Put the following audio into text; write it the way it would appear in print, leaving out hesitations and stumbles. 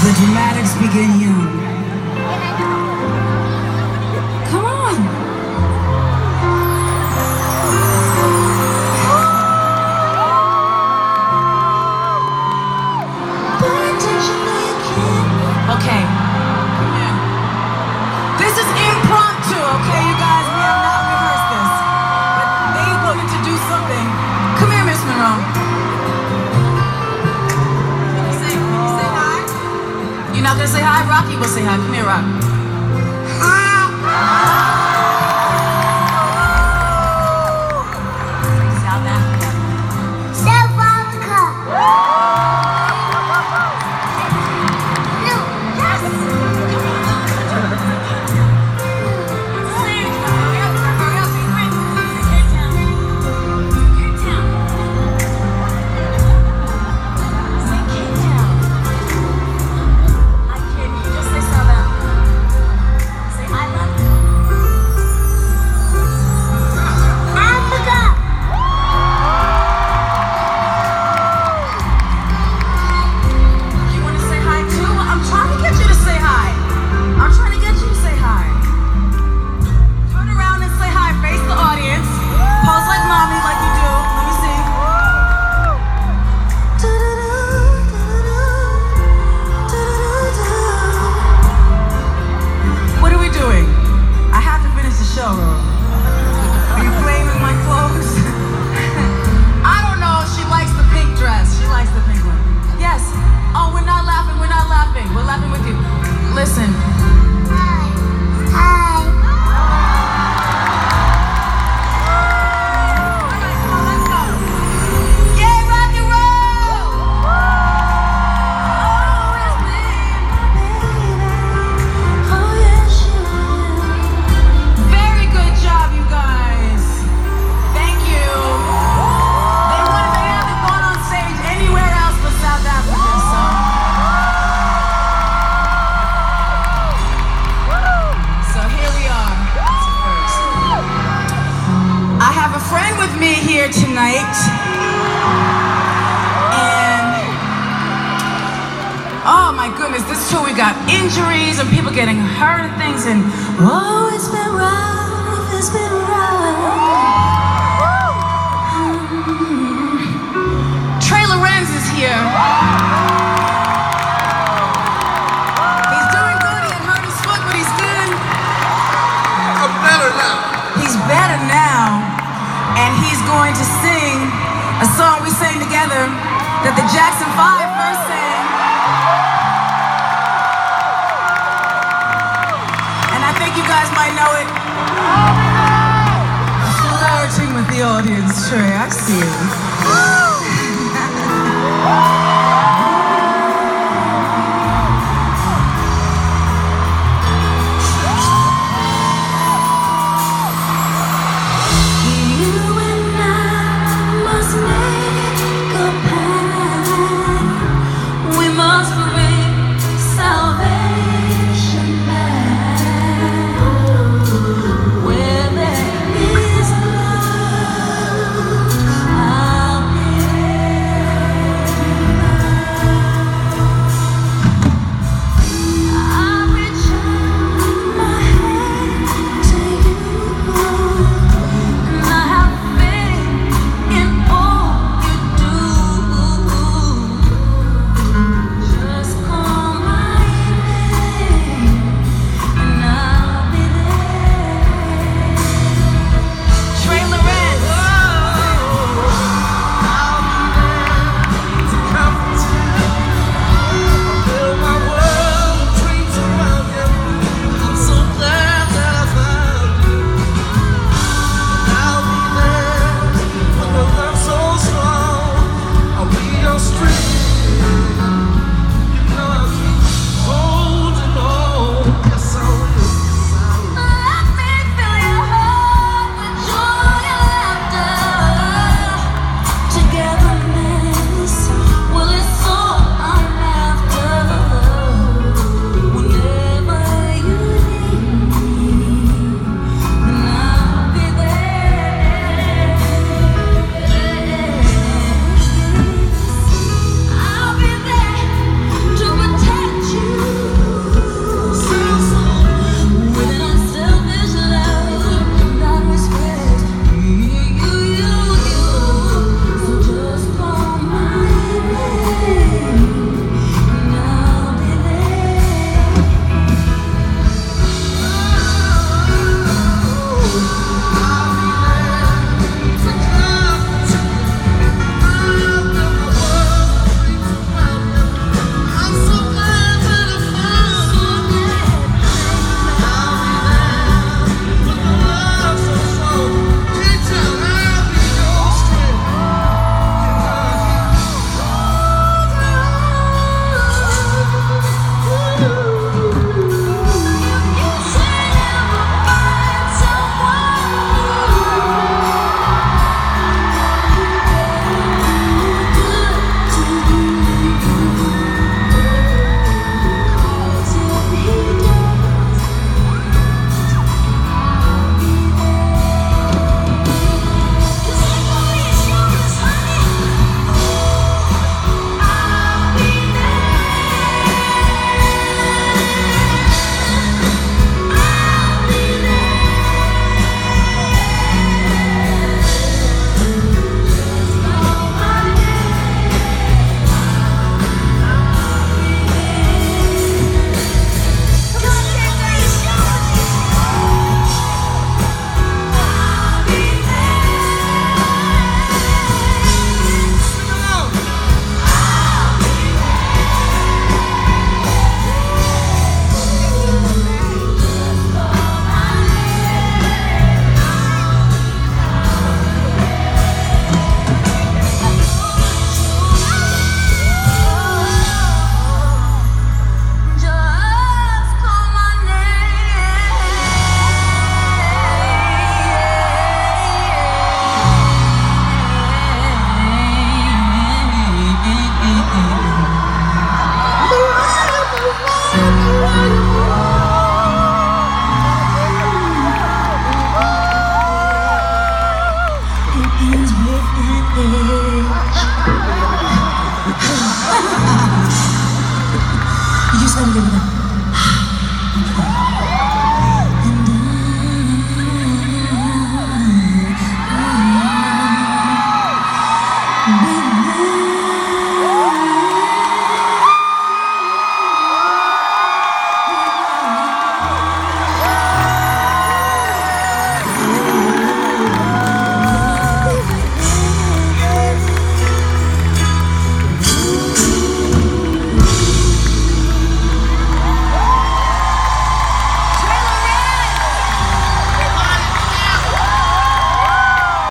The dramatics begin young. Come on. Okay. This is impromptu, okay, you guys? We have not rehearsed this. But they wanted to do something. Come here, Miss Monroe. Can you say hi? You're not gonna say hi? Rocky will say hi. Come here, Rock. South Africa. South Africa. Listen. Hi. Yay, rock and roll! Very good job, you guys. Thank you. They haven't gone on stage anywhere else but South Africa, so here we are. I have a friend with me here tonight, and oh my goodness, this tour we got injuries and people getting hurt and things, and oh, it's been rough, it's been rough. Trey Lorenz is here. He's doing good. He had hurt his foot, but he's good. I'm better now. He's better now, and he's going to sing a song we sang together that the Jackson 5 first sang. And I think you guys might know it. Flirting with the audience, Trey, I see it. Where there is love, I'll be 감사드립니다.